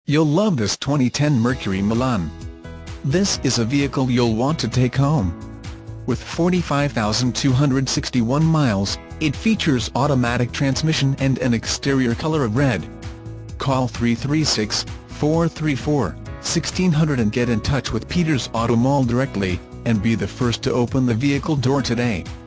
You'll love this 2010 Mercury Milan. This is a vehicle you'll want to take home. With 45,261 miles, it features automatic transmission and an exterior color of red. Call 336-434-1600 and get in touch with Peter's Auto Mall directly, and be the first to open the vehicle door today.